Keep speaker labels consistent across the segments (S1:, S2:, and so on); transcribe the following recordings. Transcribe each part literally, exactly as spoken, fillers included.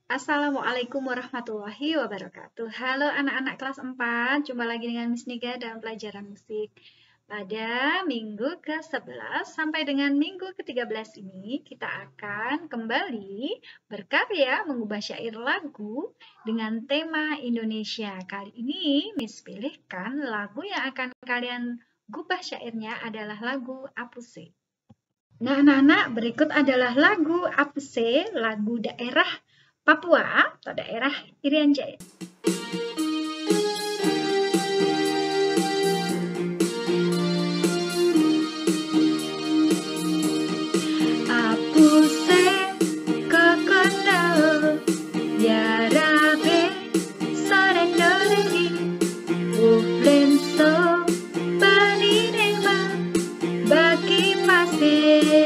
S1: Assalamualaikum warahmatullahi wabarakatuh. Halo anak-anak kelas empat, jumpa lagi dengan Miss Niga dalam pelajaran musik. Pada minggu ke sebelas sampai dengan minggu ke tiga belas ini, kita akan kembali berkarya mengubah syair lagu dengan tema Indonesia. Kali ini Miss pilihkan lagu yang akan kalian gubah syairnya adalah lagu Apuse. Nah, anak-anak, berikut adalah lagu Apuse, lagu daerah Papua atau daerah Irian Jaya. Apuse kokondao yarabe sarendoreri uflenso paninema bagi pase.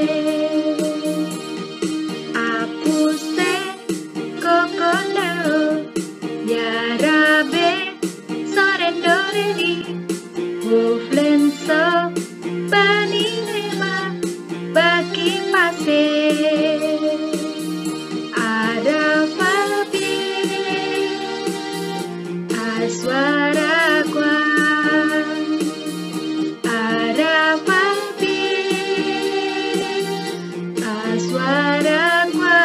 S1: Apuse kokondao yarabe sarendoreri uflenso paninema bagi pase. Ada fabi aswara kwa ada fabi aswara kwa.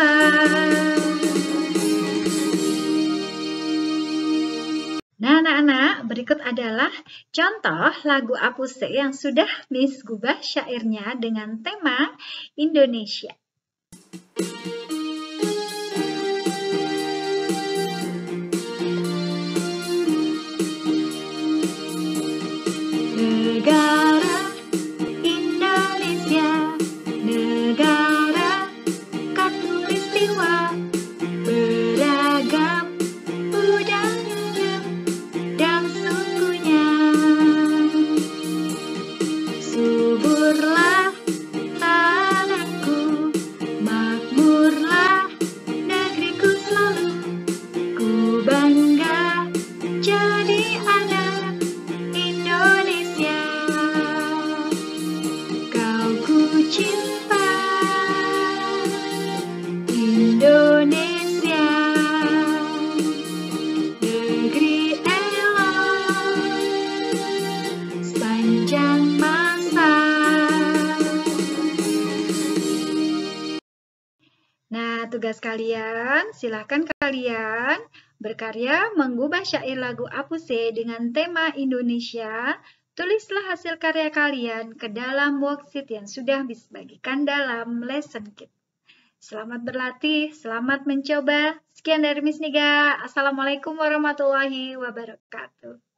S1: Nah, anak-anak, berikut adalah contoh lagu Apuse yang sudah Miss gubah syairnya dengan tema Indonesia. Negara Indonesia, negara khatulistiwa, beragam budayanya dan sukunya. Suburlah tanahku, makmurlah negeriku selalu. Ku bangga jadi anak Indonesia. Kau ku cinta Indonesia, negeri elok sepanjang masa. Nah, tugas kalian, silakan kalian berkarya mengubah syair lagu Apuse dengan tema Indonesia. Tulislah hasil karya kalian ke dalam worksheet yang sudah dibagikan dalam lesson kit. Selamat berlatih, selamat mencoba. Sekian dari Miss Niga. Assalamualaikum warahmatullahi wabarakatuh.